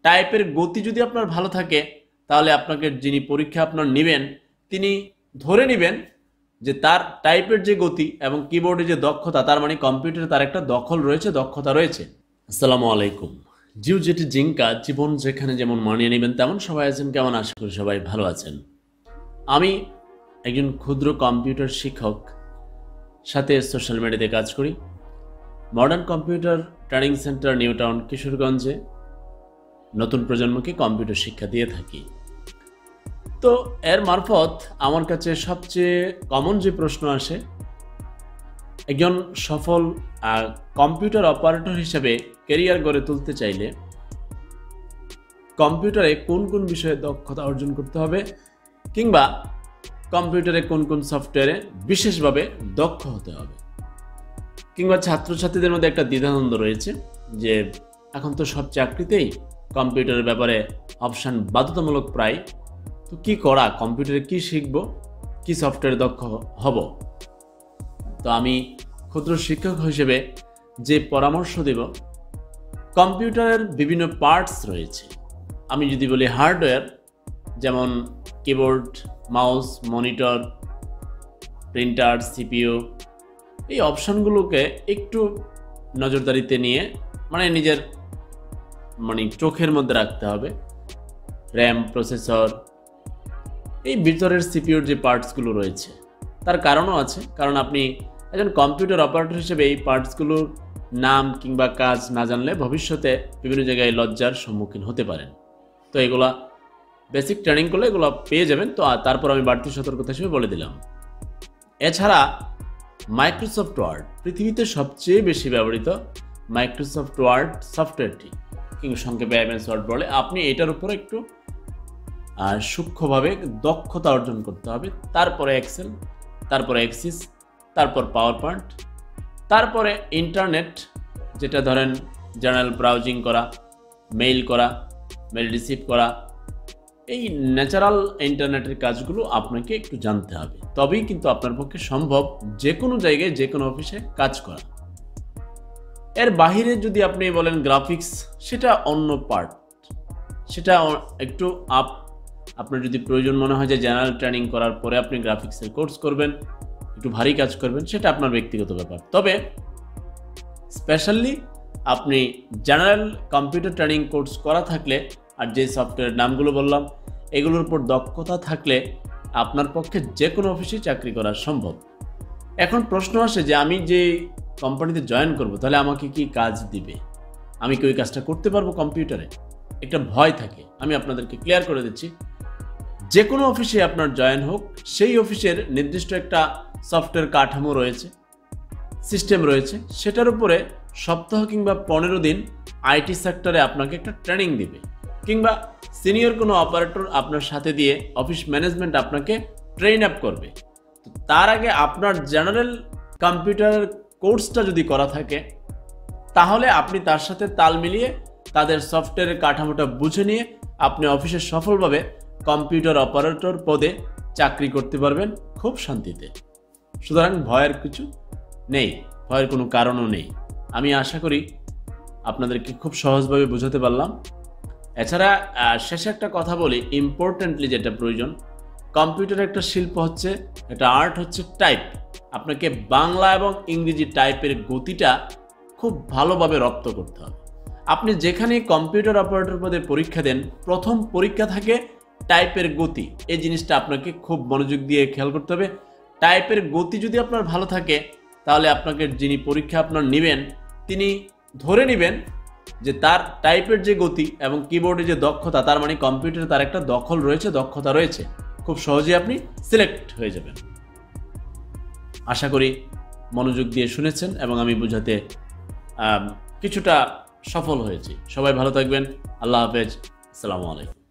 টাইপের গতি যদি আপনার ভালো থাকে তাহলে আপনাকে যিনি পরীক্ষা আপনার নেবেন তিনি ধরে নেবেন যে তার টাইপের যে গতি এবং কিবোর্ডে যে দক্ষতা, তার মানে কম্পিউটারে তার একটা দখল রয়েছে, দক্ষতা রয়েছে। আসসালামু আলাইকুম। জিউ যেটি জিঙ্কা, জীবন যেখানে যেমন মানিয়ে নেবেন তেমন সবাই আছেন। কেমন? আশা করি সবাই ভালো আছেন। আমি একজন ক্ষুদ্র কম্পিউটার শিক্ষক, সাথে সোশ্যাল মিডিয়াতে কাজ করি। Modern computer training centre new town কিশোরগঞ্জে নতুন প্রজন্মকে কম্পিউটার শিক্ষা দিয়ে থাকি। তো এর মারফত আমার কাছে সবচেয়ে কমন যে প্রশ্ন আসে, একজন সফল কম্পিউটার অপারেটর হিসেবে ক্যারিয়ার গড়ে তুলতে চাইলে কম্পিউটারে কোন কোন বিষয়ে দক্ষতা অর্জন করতে হবে, কিংবা কম্পিউটারে কোন কোন সফটওয়্যারে বিশেষভাবে দক্ষ হতে হবে। কিংবা ছাত্রছাত্রীদের মধ্যে একটা দ্বিধাদ্বন্দ্ব রয়েছে যে এখন তো সব চাকরিতেই কম্পিউটারের ব্যাপারে অপশান বাধ্যতামূলক প্রায়, তো কি করা, কম্পিউটারে কি শিখব, কি সফটওয়্যারে দক্ষ হব। তো আমি ক্ষুদ্র শিক্ষক হিসেবে যে পরামর্শ দেব, কম্পিউটারের বিভিন্ন পার্টস রয়েছে। আমি যদি বলি হার্ডওয়্যার, যেমন keyboard, mouse, monitor, printer, CPU, এই অপশানগুলোকে একটু নজরদারিতে নিয়ে নিজের চোখের মধ্যে রাখতে হবে। র্যাম, প্রসেসর, এই ভিতরের সিপিইউর যে পার্টসগুলো রয়েছে তার কারণও আছে, কারণ আপনি একজন কম্পিউটার অপারেটর হিসেবে এই পার্টসগুলোর নাম কিংবা কাজ না জানলে ভবিষ্যতে বিভিন্ন জায়গায় লজ্জার সম্মুখীন হতে পারেন। তো এগুলা বেসিক ট্রেনিং করলে এগুলো পেয়ে যাবেন। তো তারপর আমি বাড়তি সতর্কতা হিসেবে বলে দিলাম। এছাড়া মাইক্রোসফট ওয়ার্ড, পৃথিবীতে সবচেয়ে বেশি ব্যবহৃত মাইক্রোসফট ওয়ার্ড সফটওয়্যারটি, কিংবা সংক্ষেপে এমএস ওয়ার্ড বলে, আপনি এটার উপরে একটু সূক্ষ্মভাবে দক্ষতা অর্জন করতে হবে। তারপরে এক্সেল, তারপরে এক্সিস, তারপর পাওয়ার পয়েন্ট, তারপরে ইন্টারনেট, যেটা ধরেন জেনারেল ব্রাউজিং করা, মেইল করা, মেইল রিসিভ করা, এই ন্যাচারাল ইন্টারনেটের কাজগুলো আপনাকে একটু জানতে হবে। তবেই কিন্তু আপনার পক্ষে সম্ভব যে কোনো জায়গায় যে কোনো অফিসে কাজ করা। এর বাহিরে যদি আপনি বলেন গ্রাফিক্স, সেটা অন্য পার্ট, সেটা একটু আপনার যদি প্রয়োজন মনে হয় যে জেনারেল ট্রেনিং করার পরে আপনি গ্রাফিক্সের কোর্স করবেন, একটু ভারী কাজ করবেন, সেটা আপনার ব্যক্তিগত ব্যাপার। তবে স্পেশালি আপনি জেনারেল কম্পিউটার ট্রেনিং কোর্স করা থাকলে আর যে সফটওয়্যার নামগুলো বললাম এগুলোর উপর দক্ষতা থাকলে আপনার পক্ষে যে কোনো অফিসে চাকরি করা সম্ভব। এখন প্রশ্ন আসে যে আমি যে কোম্পানিতে জয়েন করব, তাহলে আমাকে কি কাজ দিবে, আমি কি ওই কাজটা করতে পারবো কম্পিউটারে? একটা ভয় থাকে। আমি আপনাদেরকে ক্লিয়ার করে দিচ্ছি, যে কোনো অফিসে আপনার জয়েন হোক, সেই অফিসের নির্দিষ্ট একটা সফটওয়্যার কাঠামো রয়েছে, সিস্টেম রয়েছে, সেটার উপরে সপ্তাহ কিংবা 15 দিন আইটি সেক্টরে আপনাকে একটা ট্রেনিং দিবে, কিংবা সিনিয়র কোনো অপারেটর আপনার সাথে দিয়ে অফিস ম্যানেজমেন্ট আপনাকে ট্রেন আপ করবে। তো তার আগে আপনার জেনারেল কম্পিউটার কোর্সটা যদি করা থাকে, তাহলে আপনি তার সাথে তাল মিলিয়ে তাদের সফটওয়্যারের কাঠামোটা বুঝে নিয়ে আপনি অফিসে সফলভাবে কম্পিউটার অপারেটর পদে চাকরি করতে পারবেন খুব শান্তিতে। সুতরাং ভয়ের কিছু নেই, ভয়ের কোনো কারণও নেই। আমি আশা করি আপনাদেরকে খুব সহজভাবে বোঝাতে পারলাম। এছাড়া শেষে একটা কথা বলি, ইম্পর্টেন্টলি যেটা প্রয়োজন, কম্পিউটার একটা শিল্প হচ্ছে, একটা আর্ট হচ্ছে টাইপ। আপনাকে বাংলা এবং ইংরেজি টাইপের গতিটা খুব ভালোভাবে রপ্ত করতে হবে। আপনি যেখানে কম্পিউটার অপারেটর পদে পরীক্ষা দেন, প্রথম পরীক্ষা থাকে টাইপের গতি। এই জিনিসটা আপনাকে খুব মনোযোগ দিয়ে খেয়াল করতে হবে। টাইপের গতি যদি আপনার ভালো থাকে, তাহলে আপনাকে যিনি পরীক্ষা আপনার নেবেন তিনি ধরে নেবেন যে তার টাইপের যে গতি এবং কিবোর্ডে যে দক্ষতা, তার মানে কম্পিউটারে তার একটা দখল রয়েছে, দক্ষতা রয়েছে। খুব সহজেই আপনি সিলেক্ট হয়ে যাবেন। আশা করি মনোযোগ দিয়ে শুনেছেন এবং আমি বোঝাতে কিছুটা সফল হয়েছি। সবাই ভালো থাকবেন। আল্লাহ হাফেজ। আসসালামু আলাইকুম।